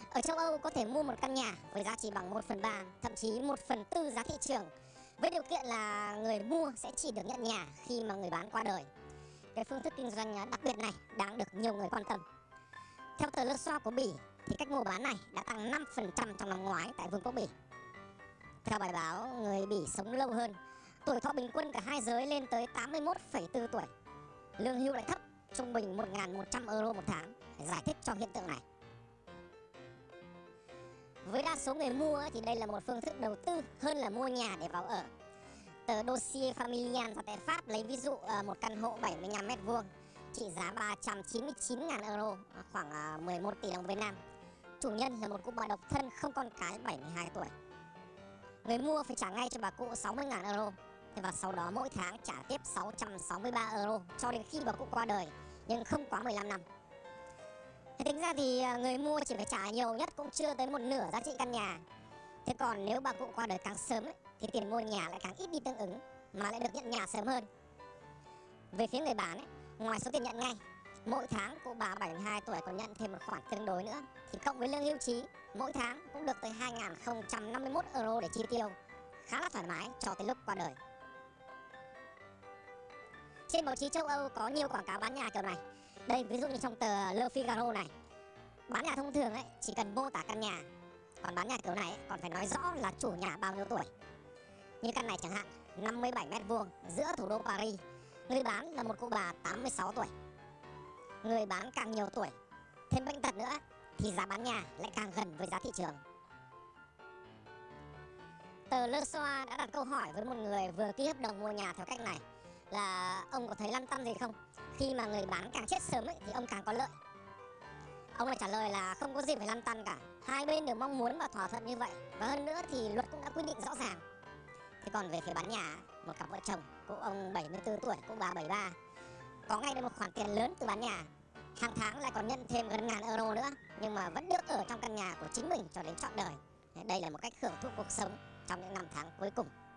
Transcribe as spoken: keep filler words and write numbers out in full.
Ở châu Âu có thể mua một căn nhà với giá trị bằng một phần ba, thậm chí một phần tư giá thị trường, với điều kiện là người mua sẽ chỉ được nhận nhà khi mà người bán qua đời. Cái phương thức kinh doanh đặc biệt này đang được nhiều người quan tâm. Theo tờ Le Soir của Bỉ thì cách mua bán này đã tăng năm phần trăm trong năm ngoái tại Vương quốc Bỉ. Theo bài báo, người Bỉ sống lâu hơn, tuổi thọ bình quân cả hai giới lên tới tám mươi mốt phẩy bốn tuổi. Lương hưu lại thấp, trung bình một nghìn một trăm euro một tháng, để giải thích cho hiện tượng này. Với đa số người mua thì đây là một phương thức đầu tư hơn là mua nhà để vào ở. Tờ Dossier Familial ra tại Pháp lấy ví dụ một căn hộ bảy mươi lăm mét vuông trị giá ba trăm chín mươi chín nghìn euro, khoảng mười một tỷ đồng Việt Nam. Chủ nhân là một cụ bà độc thân không con cái, bảy mươi hai tuổi. Người mua phải trả ngay cho bà cụ sáu mươi nghìn euro, và sau đó mỗi tháng trả tiếp sáu trăm sáu mươi ba euro cho đến khi bà cụ qua đời, nhưng không quá mười lăm năm. Thế tính ra thì người mua chỉ phải trả nhiều nhất cũng chưa tới một nửa giá trị căn nhà. Thế còn nếu bà cụ qua đời càng sớm ấy, thì tiền mua nhà lại càng ít đi tương ứng, mà lại được nhận nhà sớm hơn. Về phía người bán ấy, ngoài số tiền nhận ngay, mỗi tháng cụ bà bảy mươi hai tuổi còn nhận thêm một khoản tương đối nữa, thì cộng với lương hưu trí mỗi tháng cũng được tới hai nghìn không trăm năm mươi mốt euro để chi tiêu, khá là thoải mái cho tới lúc qua đời. Trên báo chí châu Âu có nhiều quảng cáo bán nhà kiểu này. Đây, ví dụ như trong tờ Le Figaro này. Bán nhà thông thường ấy chỉ cần mô tả căn nhà, còn bán nhà kiểu này ấy, còn phải nói rõ là chủ nhà bao nhiêu tuổi. Như căn này chẳng hạn, năm mươi bảy mét vuông giữa thủ đô Paris. Người bán là một cụ bà tám mươi sáu tuổi. Người bán càng nhiều tuổi, thêm bệnh tật nữa, thì giá bán nhà lại càng gần với giá thị trường. Tờ Le Soir đã đặt câu hỏi với một người vừa ký hợp đồng mua nhà theo cách này là ông có thấy lăn tăn gì không? Khi mà người bán càng chết sớm ấy, thì ông càng có lợi. Ông lại trả lời là không có gì phải lăn tăn cả, hai bên đều mong muốn và thỏa thuận như vậy, và hơn nữa thì luật cũng đã quy định rõ ràng. Thế còn về phía bán nhà, một cặp vợ chồng, cụ ông bảy mươi tư tuổi, cụ bà bảy mươi ba, có ngay được một khoản tiền lớn từ bán nhà, hàng tháng lại còn nhận thêm gần ngàn euro nữa, nhưng mà vẫn được ở trong căn nhà của chính mình cho đến trọn đời. Đây là một cách hưởng thụ cuộc sống trong những năm tháng cuối cùng.